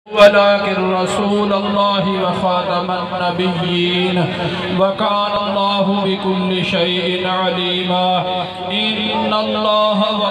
वलाकिन रसूलल्लाहि व खातमन नबिय्यीन व कान अल्लाहु बिकुल्लि शैइन अलीमा। इन्नल्लाह व